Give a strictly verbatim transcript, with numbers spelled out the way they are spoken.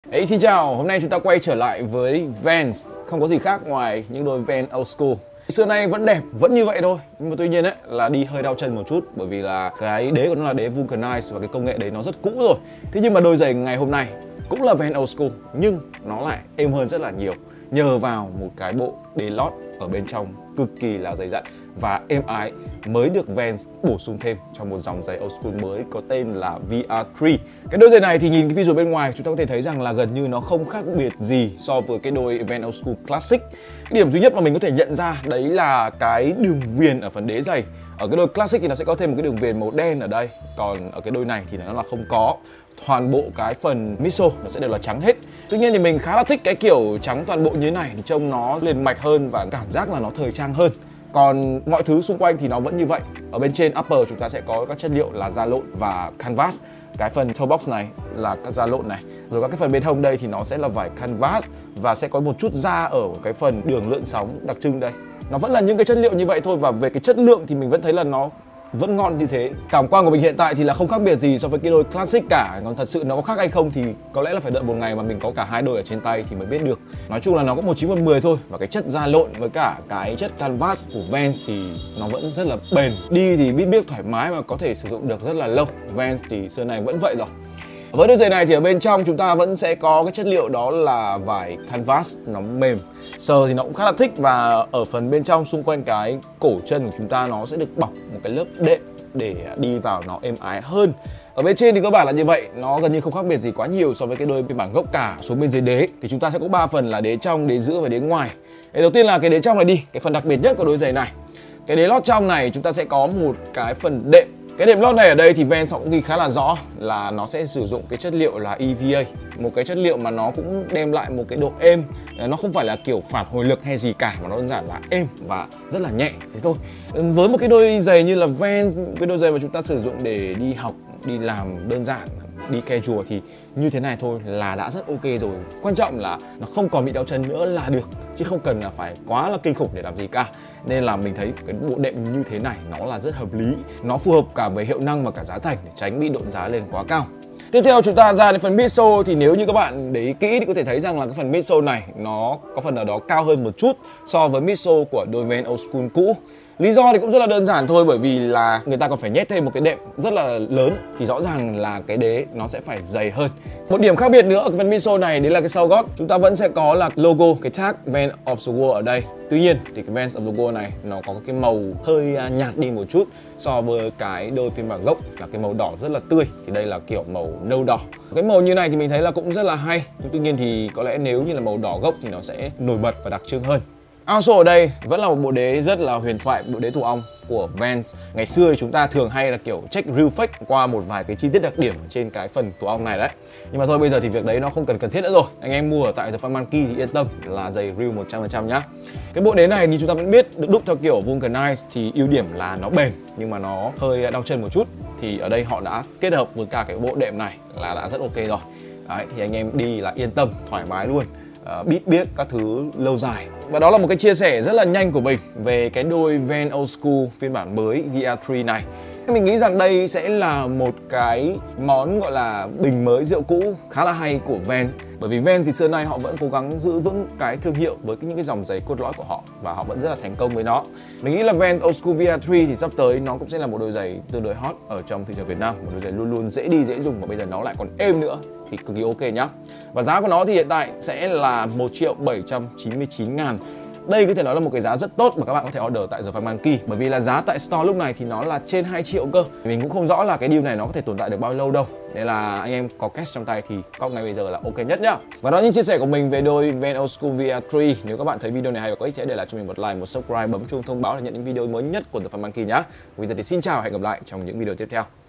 Hey, xin chào, hôm nay chúng ta quay trở lại với Vans. Không có gì khác ngoài những đôi Vans Old School. Xưa nay vẫn đẹp, vẫn như vậy thôi. Nhưng mà tuy nhiên ấy, là đi hơi đau chân một chút. Bởi vì là cái đế của nó là đế Vulcanize và cái công nghệ đấy nó rất cũ rồi. Thế nhưng mà đôi giày ngày hôm nay cũng là Vans Old School, nhưng nó lại êm hơn rất là nhiều, nhờ vào một cái bộ đế lót ở bên trong cực kỳ là dày dặn và êm ái mới được Vans bổ sung thêm cho một dòng giày Old School mới có tên là V R ba. Cái đôi giày này thì nhìn cái visual bên ngoài chúng ta có thể thấy rằng là gần như nó không khác biệt gì so với cái đôi Vans Old School Classic. Cái điểm duy nhất mà mình có thể nhận ra đấy là cái đường viền ở phần đế giày. Ở cái đôi Classic thì nó sẽ có thêm một cái đường viền màu đen ở đây, còn ở cái đôi này thì nó là không có. Toàn bộ cái phần midsole nó sẽ đều là trắng hết. Tuy nhiên thì mình khá là thích cái kiểu trắng toàn bộ như thế này, thì trông nó liền mạch hơn và cảm giác là nó thời trang hơn. Còn mọi thứ xung quanh thì nó vẫn như vậy. Ở bên trên upper chúng ta sẽ có các chất liệu là da lộn và canvas. Cái phần toe box này là các da lộn này. Rồi các cái phần bên hông đây thì nó sẽ là vải canvas và sẽ có một chút da ở cái phần đường lượn sóng đặc trưng đây. Nó vẫn là những cái chất liệu như vậy thôi, và về cái chất lượng thì mình vẫn thấy là nó vẫn ngon như thế. Cảm quan của mình hiện tại thì là không khác biệt gì so với cái đôi Classic cả. Còn thật sự nó có khác hay không thì có lẽ là phải đợi một ngày mà mình có cả hai đôi ở trên tay thì mới biết được. Nói chung là nó có một chín một mười thôi. Và cái chất da lộn với cả cái chất canvas của Vans thì nó vẫn rất là bền. Đi thì biết biết thoải mái mà có thể sử dụng được rất là lâu. Vans thì xưa này vẫn vậy rồi. Với đôi giày này thì ở bên trong chúng ta vẫn sẽ có cái chất liệu đó là vải canvas, nó mềm. Sờ thì nó cũng khá là thích, và ở phần bên trong xung quanh cái cổ chân của chúng ta nó sẽ được bọc một cái lớp đệm để đi vào nó êm ái hơn. Ở bên trên thì cơ bản là như vậy, nó gần như không khác biệt gì quá nhiều so với cái đôi phiên bản gốc cả. Xuống bên dưới đế thì chúng ta sẽ có ba phần là đế trong, đế giữa và đế ngoài. Cái đầu tiên là cái đế trong này đi, cái phần đặc biệt nhất của đôi giày này. Cái đế lót trong này chúng ta sẽ có một cái phần đệm. Cái đệm lót này ở đây thì Vans họ cũng ghi khá là rõ là nó sẽ sử dụng cái chất liệu là E V A, một cái chất liệu mà nó cũng đem lại một cái độ êm. Nó không phải là kiểu phản hồi lực hay gì cả, mà nó đơn giản là êm và rất là nhẹ, thế thôi. Với một cái đôi giày như là Vans, cái đôi giày mà chúng ta sử dụng để đi học, đi làm đơn giản, đi casual thì như thế này thôi là đã rất ok rồi. Quan trọng là nó không còn bị đau chân nữa là được, chứ không cần là phải quá là kinh khủng để làm gì cả. Nên là mình thấy cái bộ đệm như thế này nó là rất hợp lý. Nó phù hợp cả với hiệu năng và cả giá thành để tránh bị đội giá lên quá cao. Tiếp theo chúng ta ra đến phần midsole, thì nếu như các bạn để ý kỹ thì có thể thấy rằng là cái phần midsole này nó có phần nào đó cao hơn một chút so với midsole của đôi Vans Old School cũ. Lý do thì cũng rất là đơn giản thôi, bởi vì là người ta còn phải nhét thêm một cái đệm rất là lớn, thì rõ ràng là cái đế nó sẽ phải dày hơn. Một điểm khác biệt nữa ở cái phần midsole này đấy là cái sau gót. Chúng ta vẫn sẽ có là logo, cái tag Vans of the World ở đây. Tuy nhiên thì cái Vans of the World này nó có cái màu hơi nhạt đi một chút so với cái đôi phiên bản gốc là cái màu đỏ rất là tươi. Thì đây là kiểu màu nâu đỏ. Cái màu như này thì mình thấy là cũng rất là hay. Nhưng tuy nhiên thì có lẽ nếu như là màu đỏ gốc thì nó sẽ nổi bật và đặc trưng hơn. Outsole ở đây vẫn là một bộ đế rất là huyền thoại, bộ đế tổ ong của Vans. Ngày xưa thì chúng ta thường hay là kiểu check real fake qua một vài cái chi tiết đặc điểm trên cái phần tổ ong này đấy. Nhưng mà thôi, bây giờ thì việc đấy nó không cần cần thiết nữa rồi. Anh em mua ở tại The Fan Monkey thì yên tâm là giày real một trăm phần trăm nhá. Cái bộ đế này thì chúng ta vẫn biết được đúc theo kiểu Vulcanize thì ưu điểm là nó bền nhưng mà nó hơi đau chân một chút. Thì ở đây họ đã kết hợp với cả cái bộ đệm này là đã rất ok rồi. Đấy, thì anh em đi là yên tâm, thoải mái luôn. Uh, biết biết các thứ lâu dài. Và đó là một cái chia sẻ rất là nhanh của mình về cái đôi Vans Old School phiên bản mới V R ba này. Mình nghĩ rằng đây sẽ là một cái món gọi là bình mới rượu cũ khá là hay của Vans. Bởi vì Vans thì xưa nay họ vẫn cố gắng giữ vững cái thương hiệu với những cái dòng giày cốt lõi của họ, và họ vẫn rất là thành công với nó. Mình nghĩ là Vans Old School V R ba thì sắp tới nó cũng sẽ là một đôi giày tương đối hot ở trong thị trường Việt Nam. Một đôi giày luôn luôn dễ đi dễ dùng, và bây giờ nó lại còn êm nữa thì cực kỳ ok nhá. Và giá của nó thì hiện tại sẽ là một triệu bảy trăm chín mươi chín ngàn. Đây có thể nói là một cái giá rất tốt mà các bạn có thể order tại The Fan Monkey. Bởi vì là giá tại store lúc này thì nó là trên hai triệu cơ. Mình cũng không rõ là cái deal này nó có thể tồn tại được bao lâu đâu. Nên là anh em có cash trong tay thì cop ngay bây giờ là ok nhất nhá. Và đó những chia sẻ của mình về đôi Vans Old School V R ba. Nếu các bạn thấy video này hay và có ích thì hãy để lại cho mình một like, một subscribe, bấm chuông thông báo để nhận những video mới nhất của The Fan Monkey nhá. Bây giờ thì xin chào và hẹn gặp lại trong những video tiếp theo.